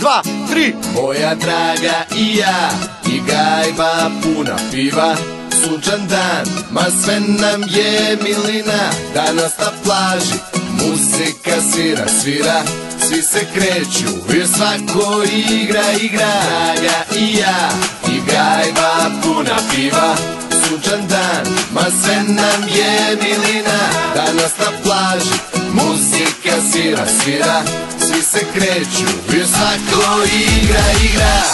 dva, tri. Moja draga i ja, i gajba puna piva. Sunčan dan, ma sve nam je milina. Danas na plaži, muzika svira, svira. Svi se kreću, jer svako igra, igra. Draga i ja, i gajba puna piva. Sunčan dan, ma sve nam je milina. Danas na plaži, muzika svira, svira. Svi se kreću, jer svako igra, igra.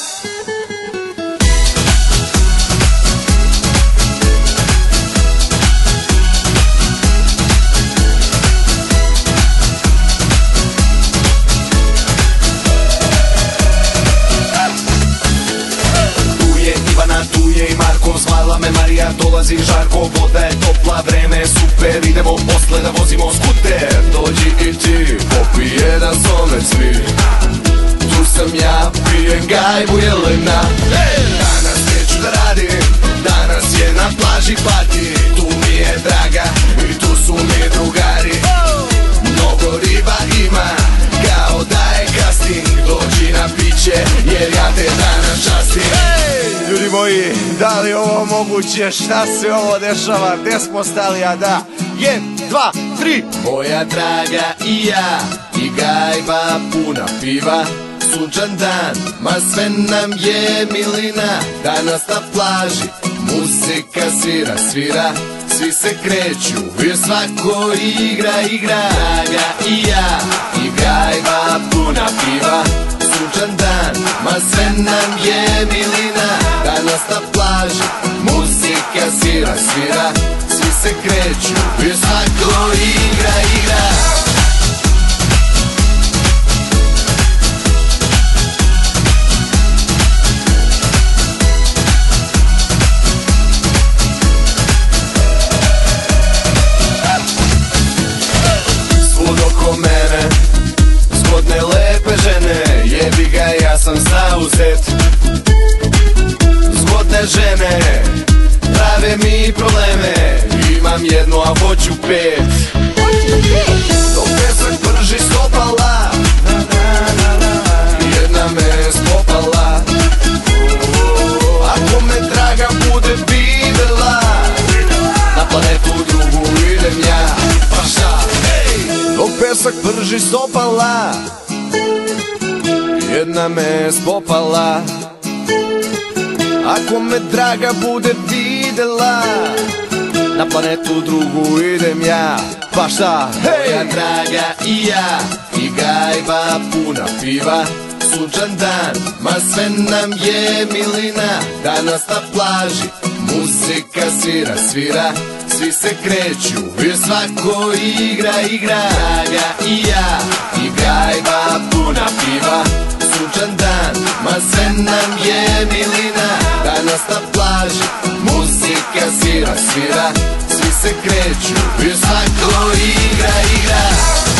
Zvala me Marija, dolazi žarko, voda je topla, vreme je super, idemo posle da vozimo skuter. Dođi i ti, popi jedan somec mi, tu sam ja, pijem gajbu Jelena. Danas neću da radim, danas je na plaži party. Tu mi je draga i tu su mi drugari. Mnogo riba ima, kao da je casting. Dođi na piće, jer ja te danas častim. Ljudi moji, da li ovo moguće? Šta se ovo dešava? Gde smo stali, a da? 1, 2, 3. Moja draga i ja, i gajba puna piva. Sunčan dan, ma sve nam je milina. Danas na plaži, muzika svira, svira. Svi se kreću, jer svako igra, igra. Draga i ja, i gajba puna piva. Sunčan dan, ma sve nam je milina. Danas na plaži, muzika svira, svira. Svi se kreću, jer svako igra, igra. Svud oko mene, zgodne lepe žene. Jebi ga, ja sam zauzet. Zgodne žene prave mi probleme. Imam jednu, a hoću pet. Dok pesak prži stopala, jedna me spopala. Ako me draga bude videla, na planetu drugu idem ja. Pa šta? Dok pesak prži stopala, jedna me spopala. Ako me draga bude videla, na planetu drugu idem ja. Pa šta? Moja draga i ja, i gajba puna piva. Sunčan dan, ma sve nam je milina. Danas na plaži, muzika svira, svira. Svi se kreću, jer svako igra, igra. Draga i ja, i gajba puna piva. Sunčan dan, ma sve nam je milina. Danas na plaži, muzika svira, svira. Svi se kreću, jer svako igra, igra.